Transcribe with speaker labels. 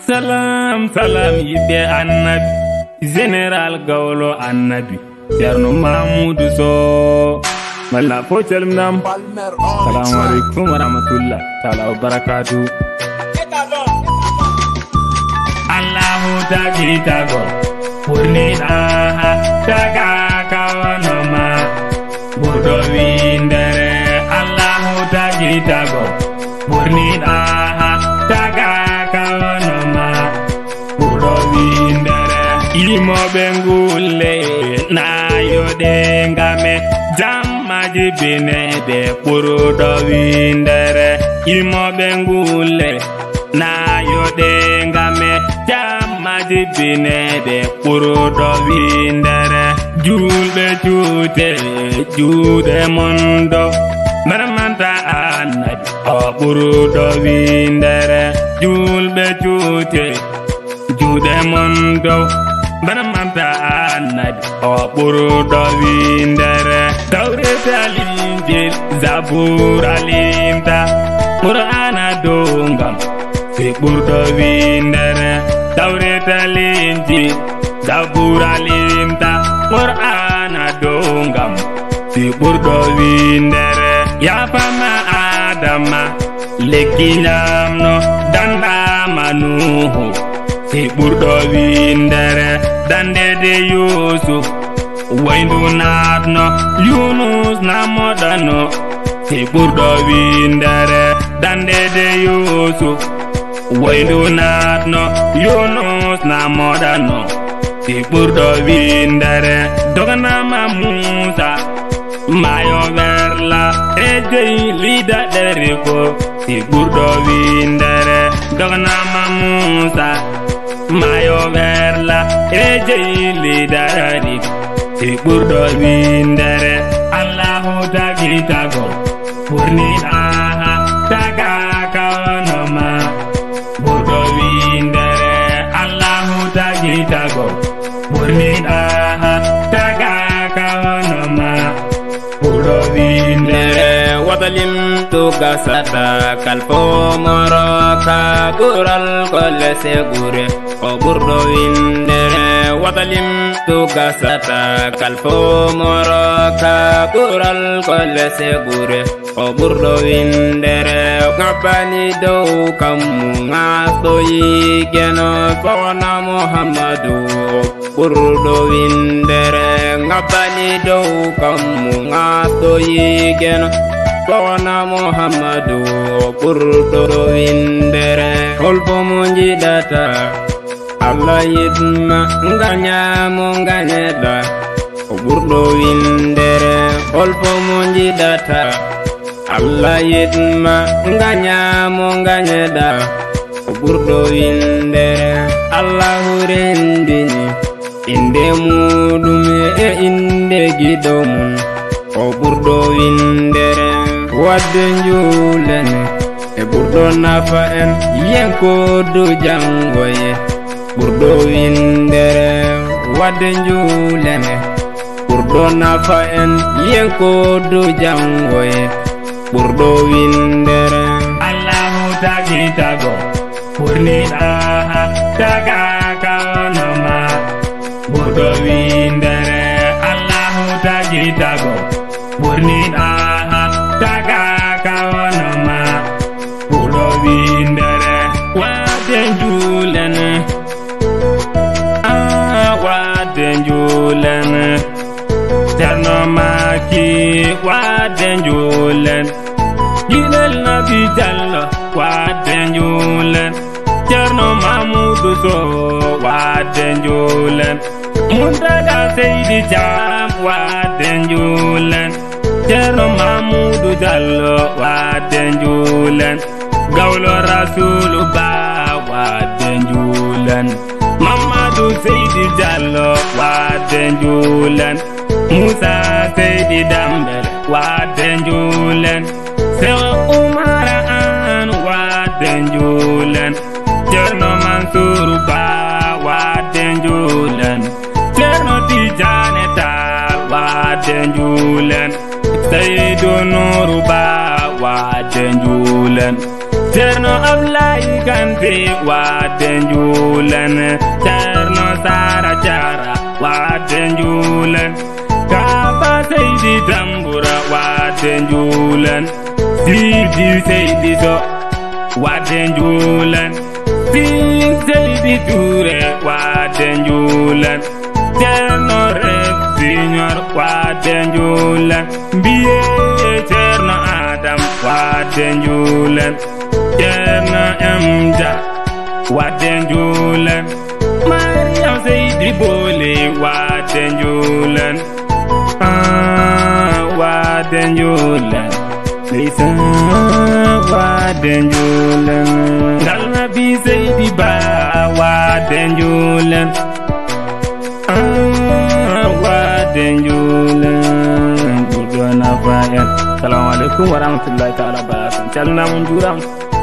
Speaker 1: Salam salam yibe Annabi Général Gawlo Annabi Cerno Mamoudou so malla fo calminam. Assalamu alaikum wa rahmatullah ta'ala wa barakatuh. Allahu tagitago purnida taga kawanoma burdo windere. Allahu tagitago purnida taga kawanoma burdo windere. Imo bengule na yode ngame jammaji binede burdo windere. Imo bengule na yode ngame jammaji binede burdo windere. Julbe jute jude mondo Maramanta Annabi o burdo windere. Julbe jute jude mondo Maramanta Annabi o burdo windere. Tawreta linjil zabura limta Qur'ana dongam fi burdo windere. Tawreta linjil zabura limta Qur'ana dongam fi burdo windere. Ya fama Adama lekinamno danda manuhu fi burdo windere. Dande de Yusuf waindu natno Yunus na modano fi burdo windere. Dande de Yusuf waindu natno Yunus na modano fi burdo windere. Dogana ma Musa mayo verla ejei lida deriko fi burdo windere. Dogana ma Musa mayo verla ejei lida deriko fi burdo windere. Allahu tagitago purnida taga kawanoma burdo windere. Allahu tagitago purnida taga kawanoma burdo windere. Watalim tuga sata kalpo moroka bural kole segure o burdo windere. Watalim tuga sata kalpo moroka bural kole segure o burdo windere. Ngabani do kamu ngasoyi geno pona Muhammadu burdo windere. Ngabani do kamu ngasoyi geno pona Muhammadu burdo windere. Holpo munji data Allah yidma nganya munganyeda burdo windere. Holpo munji data Allah yidma nganya munganyeda burdo windere. Allahu rendini inde mudume e inde gidomun o burdo windere. Wadde njulene e burdo nafa en yenko do jangoye burdo windere. Wadde njulene burdo nafa en yenko do jangoye burdo windere. Allahu tagitago purnida taga kawanoma burdo windere. Allahu tagitago purnida taga kawanoma burdo windere. Wadde njulene wadde njulene Cerno Maki wadde njulene. Jinel Nabi Jallo wadde njulene. Cerno Mamoudou so wadde njulene. Muntaga Seydi Jam wadde njulene. Cerno Mamoudou Jallo wadde njulene. Gawlo Rasulu Ba wadde njulene. Mamadou Seydi Jallo wadde njulene. Musa Seydi Dambele wadde njulene. Sewa Umara an wadde njulene. Cerno Mansour Ba wadde njulene. Cerno Tijane Tal wadde njulene. Seydou Nourou Ba wadde njulene. Cerno Ablaye Kante waden julen Cerno Sara Jara waden julen Kaba Seydi Tambura waden julen Sidi Seydi So waden julen Sing Seydi Touré waden julen Cerno Rep Senior waden julen Biye Cerno Adam waden julen Cerno Amja waden julen Mariam Seydi Bole waden julen waden julen Lisa waden julen Annabi Seydi Ba waden julen waden julen Gudona Fayan. Assalamualaikum warahmatullahi taala wabarakatuh. Calna mun juram.